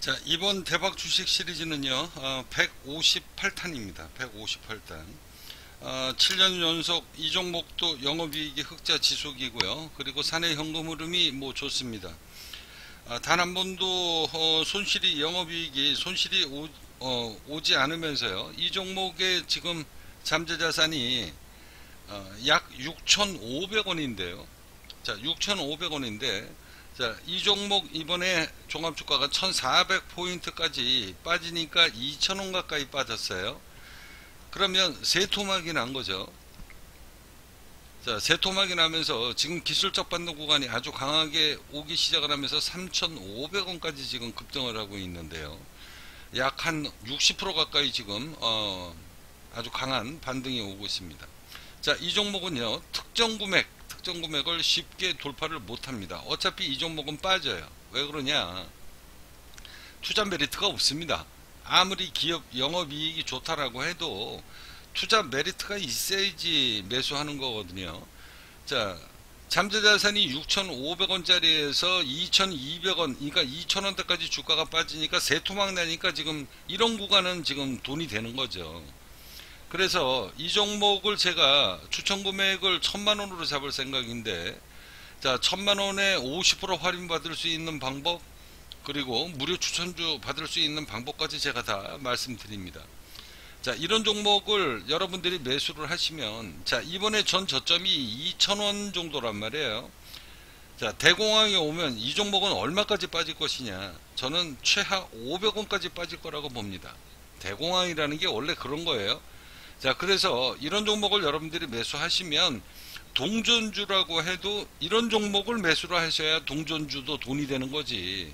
자, 이번 대박 주식 시리즈는요, 158탄입니다. 158탄. 7년 연속 이 종목도 영업이익이 흑자 지속이고요. 그리고 사내 현금 흐름이 뭐 좋습니다. 단 한 번도 손실이 영업이익이 손실이 오지 않으면서요. 이 종목의 지금 잠재자산이 약 6,500원인데요. 자, 6,500원인데 자, 이 종목 이번에 종합주가가 1400포인트까지 빠지니까 2000원 가까이 빠졌어요. 그러면 세토막이 난 거죠. 자, 세토막이 나면서 지금 기술적 반등 구간이 아주 강하게 오기 시작을 하면서 3500원까지 지금 급등을 하고 있는데요. 약 한 60% 가까이 지금 아주 강한 반등이 오고 있습니다. 자, 이 종목은요, 특정 금액을 쉽게 돌파를 못합니다. 어차피 이 종목은 빠져요. 왜 그러냐? 투자 메리트가 없습니다. 아무리 기업 영업이익이 좋다라고 해도 투자 메리트가 있어야지 매수하는 거거든요. 자, 잠재자산이 6,500원짜리에서 2,200원, 그러니까 2,000원대까지 주가가 빠지니까 세토막 나니까 지금 이런 구간은 지금 돈이 되는 거죠. 그래서 이 종목을 제가 추천 금액을 1000만원으로 잡을 생각인데, 자, 1000만원에 50% 할인 받을 수 있는 방법, 그리고 무료 추천주 받을 수 있는 방법까지 제가 다 말씀드립니다. 자, 이런 종목을 여러분들이 매수를 하시면, 자, 이번에 전 저점이 2000원 정도란 말이에요. 자, 대공황이 오면 이 종목은 얼마까지 빠질 것이냐? 저는 최하 500원까지 빠질 거라고 봅니다. 대공황이라는 게 원래 그런 거예요. 자, 그래서 이런 종목을 여러분들이 매수하시면 동전주라고 해도 이런 종목을 매수를 하셔야 동전주도 돈이 되는 거지.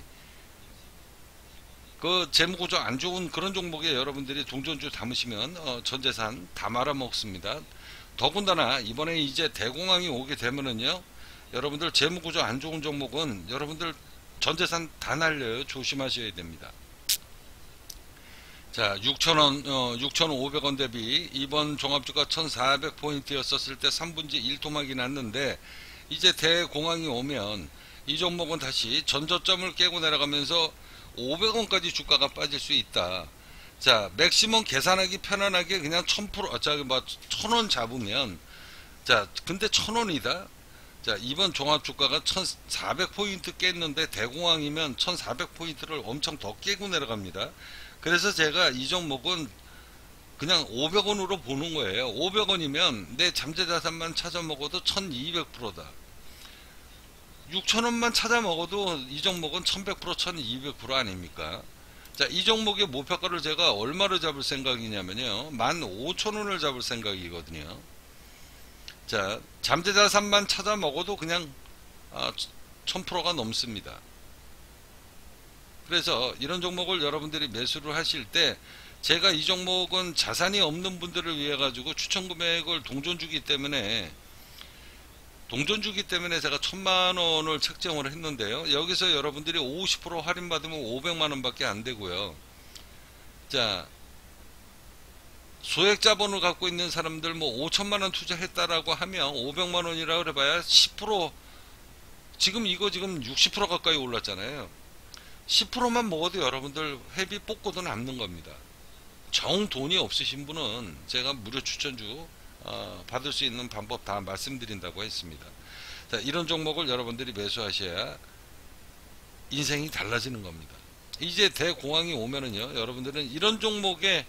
그 재무구조 안 좋은 그런 종목에 여러분들이 동전주 담으시면 전재산 다 말아먹습니다. 더군다나 이번에 이제 대공황이 오게 되면은요, 여러분들 재무구조 안 좋은 종목은 여러분들 전재산 다 날려요. 조심하셔야 됩니다. 자, 6,000원, 6,500원 대비 이번 종합주가 1,400포인트였었을 때 3분지 1토막이 났는데, 이제 대공황이 오면 이 종목은 다시 전저점을 깨고 내려가면서 500원까지 주가가 빠질 수 있다. 자, 맥시멈 계산하기 편안하게 그냥 1000원 잡으면, 자, 근데 1000원이다. 자, 이번 종합주가가 1400포인트 깼는데 대공황이면 1400포인트를 엄청 더 깨고 내려갑니다. 그래서 제가 이 종목은 그냥 500원으로 보는 거예요. 500원이면 내 잠재자산만 찾아 먹어도 1200%다. 6,000원만 찾아 먹어도 이 종목은 1100%, 1200% 아닙니까? 자, 이 종목의 목표가를 제가 얼마로 잡을 생각이냐면요, 15,000원을 잡을 생각이거든요. 자, 잠재자산만 찾아 먹어도 그냥 1000%가 넘습니다. 그래서 이런 종목을 여러분들이 매수를 하실 때, 제가 이 종목은 자산이 없는 분들을 위해 가지고 추천 금액을 동전주기 때문에 제가 1000만원을 책정을 했는데요, 여기서 여러분들이 50% 할인 받으면 500만원 밖에 안 되고요. 자, 소액 자본을 갖고 있는 사람들 뭐 5천만원 투자했다라고 하면 500만원이라고 그래봐야 10%, 지금 이거 지금 60% 가까이 올랐잖아요. 10%만 먹어도 여러분들 회비 뽑고도 남는 겁니다. 정 돈이 없으신 분은 제가 무료 추천주 받을 수 있는 방법 다 말씀드린다고 했습니다. 자, 이런 종목을 여러분들이 매수하셔야 인생이 달라지는 겁니다. 이제 대공황이 오면은요, 여러분들은 이런 종목에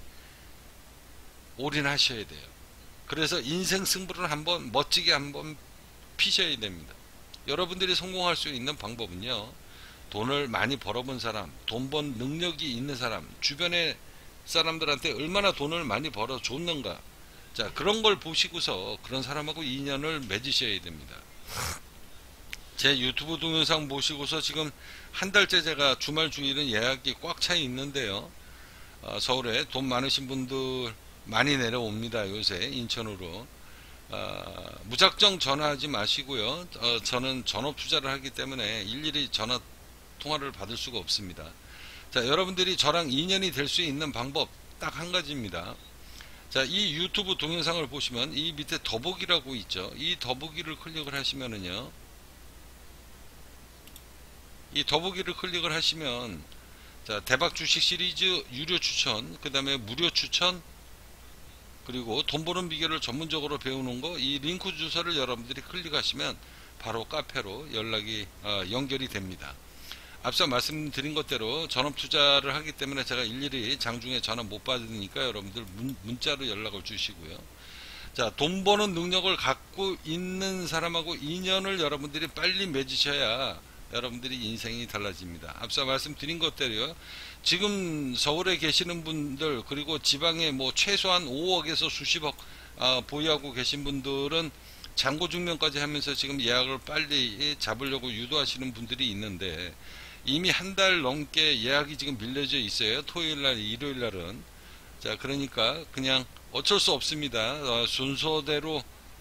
올인하셔야 돼요. 그래서 인생 승부를 한번 멋지게 한번 피셔야 됩니다. 여러분들이 성공할 수 있는 방법은요, 돈을 많이 벌어본 사람, 돈 번 능력이 있는 사람, 주변의 사람들한테 얼마나 돈을 많이 벌어 줬는가, 자, 그런 걸 보시고서 그런 사람하고 인연을 맺으셔야 됩니다. 제 유튜브 동영상 보시고서 지금 한 달째 제가 주말 주일은 예약이 꽉 차 있는데요, 서울에 돈 많으신 분들 많이 내려옵니다. 요새 인천으로. 무작정 전화하지 마시고요. 저는 전업 투자를 하기 때문에 일일이 전화 통화를 받을 수가 없습니다. 자, 여러분들이 저랑 인연이 될 수 있는 방법 딱 한 가지입니다. 자, 이 유튜브 동영상을 보시면 이 밑에 더보기라고 있죠. 이 더보기를 클릭을 하시면은요, 이 더보기를 클릭을 하시면 자, 대박 주식 시리즈 유료 추천, 그 다음에 무료 추천, 그리고 돈 버는 비결을 전문적으로 배우는 거, 이 링크 주소를 여러분들이 클릭하시면 바로 카페로 연결이 됩니다. 앞서 말씀드린 것대로 전업 투자를 하기 때문에 제가 일일이 장중에 전화 못 받으니까 여러분들 문자로 연락을 주시고요. 자, 돈 버는 능력을 갖고 있는 사람하고 인연을 여러분들이 빨리 맺으셔야 여러분들이 인생이 달라집니다. 앞서 말씀드린 것대로요. 지금 서울에 계시는 분들, 그리고 지방에 뭐 최소한 5억에서 수십억 보유하고 계신 분들은 잔고 증명까지 하면서 지금 예약을 빨리 잡으려고 유도하시는 분들이 있는데, 이미 한 달 넘게 예약이 지금 밀려져 있어요. 토요일날, 일요일날은. 자, 그러니까 그냥 어쩔 수 없습니다. 순서대로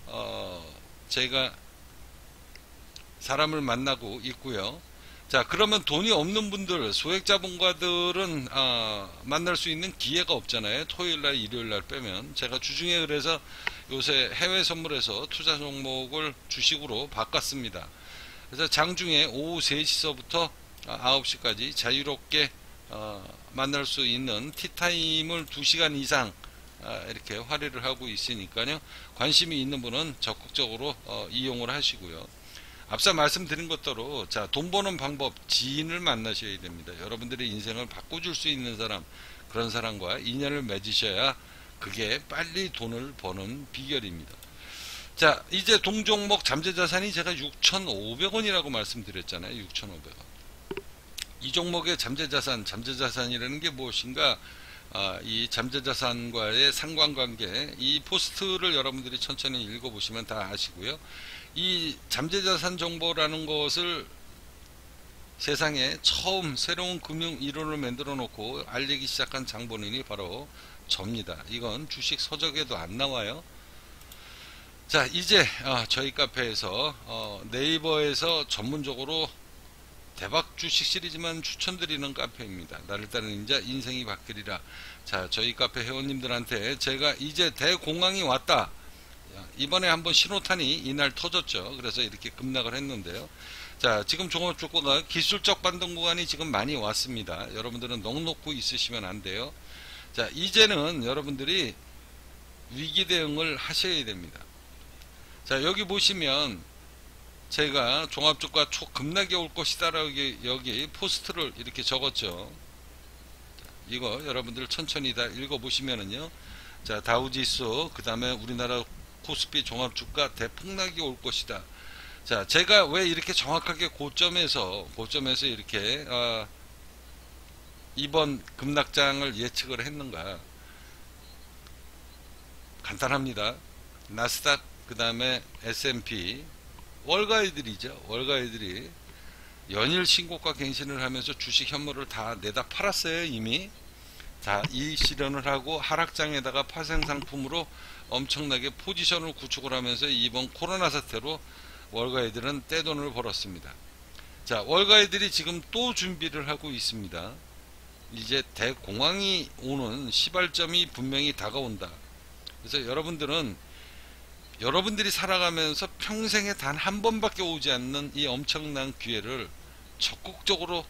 제가 사람을 만나고 있고요. 자, 그러면 돈이 없는 분들, 소액자본가들은 만날 수 있는 기회가 없잖아요. 토요일날, 일요일날 빼면. 제가 주중에 그래서 요새 해외 선물에서 투자 종목을 주식으로 바꿨습니다. 그래서 장중에 오후 3시서부터 9시까지 자유롭게 만날 수 있는 티타임을 2시간 이상 이렇게 활용을 하고 있으니까요. 관심이 있는 분은 적극적으로 이용을 하시고요. 앞서 말씀드린 것대로, 자, 돈 버는 방법, 지인을 만나셔야 됩니다. 여러분들의 인생을 바꿔줄 수 있는 사람, 그런 사람과 인연을 맺으셔야 그게 빨리 돈을 버는 비결입니다. 자, 이제 동종목 잠재자산이 제가 6,500원이라고 말씀드렸잖아요. 6,500원. 이 종목의 잠재자산이라는 게 무엇인가? 이 잠재자산과의 상관관계, 이 포스트를 여러분들이 천천히 읽어보시면 다 아시고요. 이 잠재자산 정보라는 것을 세상에 처음 새로운 금융 이론을 만들어 놓고 알리기 시작한 장본인이 바로 접니다. 이건 주식 서적에도 안 나와요. 자, 이제 저희 카페에서 네이버에서 전문적으로 대박 주식 시리즈만 추천드리는 카페입니다. 나를 따르는 인자 인생이 바뀌리라. 자, 저희 카페 회원님들한테 제가 이제 대공황이 왔다. 이번에 한번 신호탄이 이날 터졌죠. 그래서 이렇게 급락을 했는데요. 자, 지금 종합주가가 기술적 반등 구간이 지금 많이 왔습니다. 여러분들은 넋놓고 있으시면 안 돼요. 자, 이제는 여러분들이 위기 대응을 하셔야 됩니다. 자, 여기 보시면 제가 종합주가 초급락이 올 것이다라고 여기 포스트를 이렇게 적었죠. 자, 이거 여러분들 천천히 다 읽어보시면은요. 자, 다우지수, 그 다음에 우리나라 코스피 종합주가 대폭락이 올 것이다. 자, 제가 왜 이렇게 정확하게 고점에서 이렇게 이번 급락장을 예측을 했는가? 간단합니다. 나스닥, 그 다음에 S&P 월가이들이죠. 월가이들이 연일 신고가 갱신을 하면서 주식 현물을 다 내다 팔았어요. 이미 다 이 실현을 하고 하락장에다가 파생상품으로 엄청나게 포지션을 구축을 하면서 이번 코로나 사태로 월가이들은 떼돈을 벌었습니다. 자, 월가이들이 지금 또 준비를 하고 있습니다. 이제 대공황이 오는 시발점이 분명히 다가온다. 그래서 여러분들이 살아가면서 평생에 단 한 번밖에 오지 않는 이 엄청난 기회를 적극적으로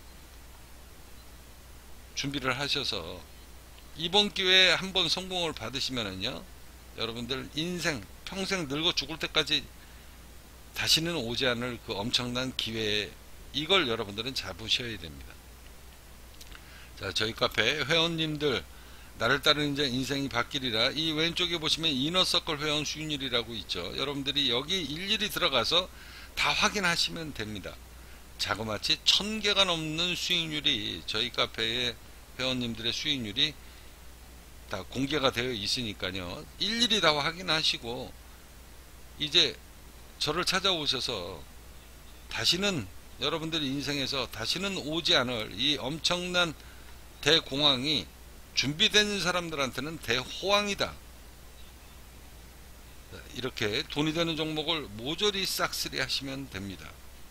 준비를 하셔서 이번 기회에 한번 성공을 받으시면은요, 여러분들 인생 평생 늙어 죽을 때까지 다시는 오지 않을 그 엄청난 기회, 이걸 여러분들은 잡으셔야 됩니다. 자, 저희 카페 회원님들, 나를 따르는 이제 인생이 바뀌리라. 이 왼쪽에 보시면 이너서클 회원 수익률이라고 있죠. 여러분들이 여기 일일이 들어가서 다 확인하시면 됩니다. 자그마치 1000개가 넘는 수익률이, 저희 카페의 회원님들의 수익률이 다 공개가 되어 있으니까요. 일일이 다 확인하시고 이제 저를 찾아오셔서 다시는 여러분들 인생에서 다시는 오지 않을 이 엄청난 대공황이 준비된 사람들한테는 대호황이다. 이렇게 돈이 되는 종목을 모조리 싹쓸이 하시면 됩니다.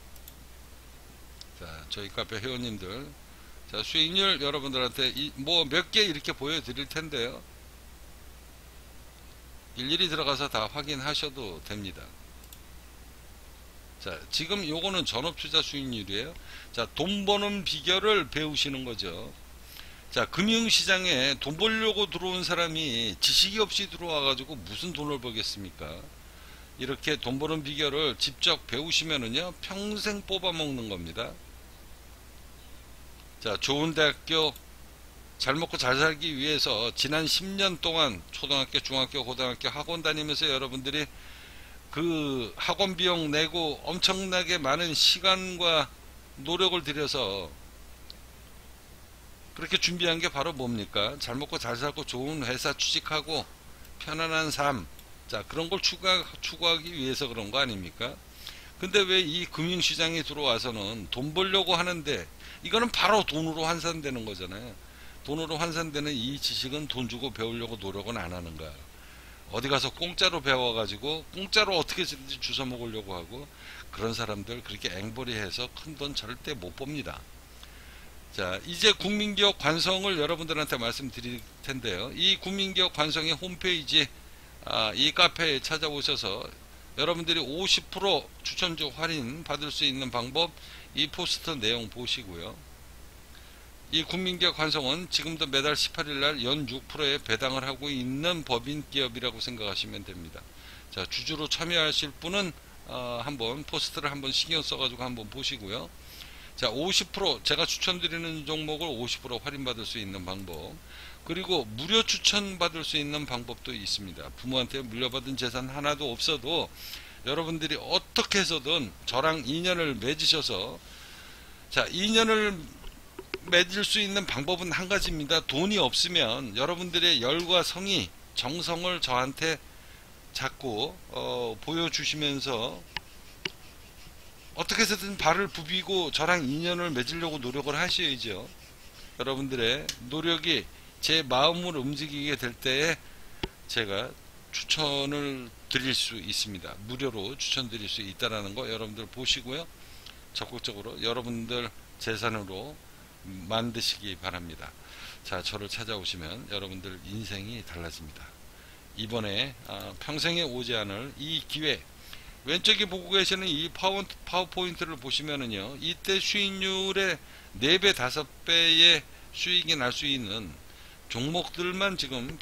자, 저희 카페 회원님들, 자, 수익률 여러분들한테 뭐 몇 개 이렇게 보여드릴 텐데요. 일일이 들어가서 다 확인하셔도 됩니다. 자, 지금 요거는 전업투자 수익률이에요. 자, 돈 버는 비결을 배우시는 거죠. 자, 금융시장에 돈 벌려고 들어온 사람이 지식이 없이 들어와가지고 무슨 돈을 벌겠습니까? 이렇게 돈 버는 비결을 직접 배우시면은요, 평생 뽑아먹는 겁니다. 자, 좋은 대학교 잘 먹고 잘 살기 위해서 지난 10년 동안 초등학교, 중학교, 고등학교 학원 다니면서 여러분들이 그 학원 비용 내고 엄청나게 많은 시간과 노력을 들여서 그렇게 준비한 게 바로 뭡니까? 잘 먹고 잘 살고 좋은 회사 취직하고 편안한 삶. 자, 그런 걸 추구하기 위해서 그런 거 아닙니까? 근데 왜 이 금융시장에 들어와서는 돈 벌려고 하는데 이거는 바로 돈으로 환산되는 거잖아요. 돈으로 환산되는 이 지식은 돈 주고 배우려고 노력은 안 하는 거야. 어디 가서 공짜로 배워가지고 공짜로 어떻게든지 주워 먹으려고 하고 그런 사람들 그렇게 앵벌이해서 큰 돈 절대 못 봅니다. 자, 이제 국민기업 관성을 여러분들한테 말씀드릴 텐데요. 이 국민기업 관성의 홈페이지 이 카페에 찾아오셔서 여러분들이 50% 추천주 할인 받을 수 있는 방법 이 포스터 내용 보시고요. 이 국민기업 관성은 지금도 매달 18일날 연 6%의 배당을 하고 있는 법인 기업이라고 생각하시면 됩니다. 자, 주주로 참여하실 분은 한번 포스트를 한번 신경 써가지고 한번 보시고요. 자, 50% 제가 추천드리는 종목을 50% 할인받을 수 있는 방법, 그리고 무료 추천받을 수 있는 방법도 있습니다. 부모한테 물려받은 재산 하나도 없어도 여러분들이 어떻게 해서든 저랑 인연을 맺으셔서, 자, 인연을 맺을 수 있는 방법은 한 가지입니다. 돈이 없으면 여러분들의 열과 성의, 정성을 저한테 자꾸 보여주시면서 어떻게 해서든 발을 부비고 저랑 인연을 맺으려고 노력을 하셔야죠. 여러분들의 노력이 제 마음을 움직이게 될 때에 제가 추천을 드릴 수 있습니다. 무료로 추천드릴 수 있다는 거 여러분들 보시고요. 적극적으로 여러분들 재산으로 만드시기 바랍니다. 자, 저를 찾아오시면 여러분들 인생이 달라집니다. 이번에 평생에 오지 않을 이 기회, 왼쪽에 보고 계시는 이 파워포인트를 보시면은요, 이때 수익률의 4배, 5배의 수익이 날 수 있는 종목들만 지금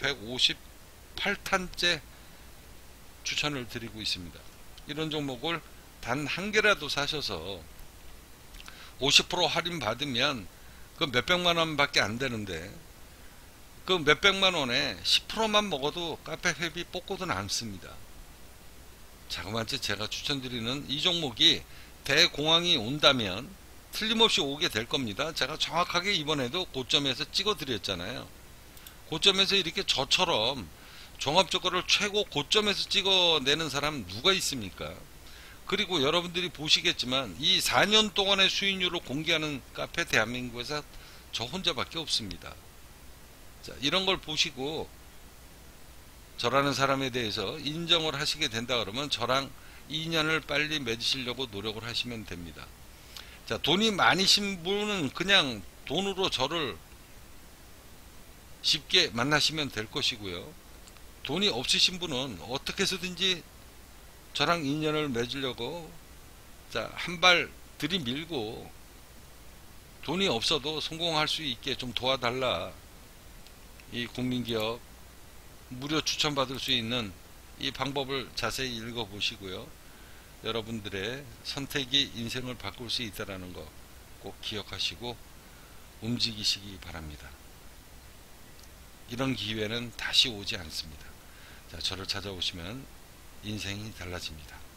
158탄째 추천을 드리고 있습니다. 이런 종목을 단 한 개라도 사셔서 50% 할인 받으면 그 몇백만 원밖에 안 되는데 그 몇백만 원에 10%만 먹어도 카페 회비 뽑고도 남습니다. 자그마치 제가 추천드리는 이 종목이 대공황이 온다면 틀림없이 오게 될 겁니다. 제가 정확하게 이번에도 고점에서 찍어 드렸잖아요. 고점에서 이렇게 저처럼 종합저거를 최고 고점에서 찍어내는 사람 누가 있습니까? 그리고 여러분들이 보시겠지만 이 4년 동안의 수익률을 공개하는 카페 대한민국에서 저 혼자밖에 없습니다. 자, 이런 걸 보시고 저라는 사람에 대해서 인정을 하시게 된다 그러면 저랑 인연을 빨리 맺으시려고 노력을 하시면 됩니다. 자, 돈이 많으신 분은 그냥 돈으로 저를 쉽게 만나시면 될 것이고요. 돈이 없으신 분은 어떻게 해서든지 저랑 인연을 맺으려고 자, 한 발 들이밀고 돈이 없어도 성공할 수 있게 좀 도와달라. 이 국민기업 무료 추천받을 수 있는 이 방법을 자세히 읽어보시고요. 여러분들의 선택이 인생을 바꿀 수 있다는 거 꼭 기억하시고 움직이시기 바랍니다. 이런 기회는 다시 오지 않습니다. 자, 저를 찾아오시면 인생이 달라집니다.